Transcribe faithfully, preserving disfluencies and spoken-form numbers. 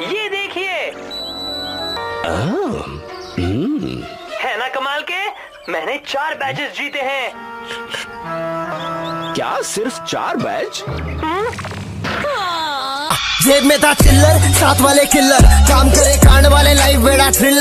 ये देखिए, है ना कमाल के। मैंने चार बैचेस जीते हैं। क्या सिर्फ चार बैच? जेब में था चिल्लर, साथ वाले किल्लर, काम करे कांड वाले, लाइफ बेड़ा थ्रिलर।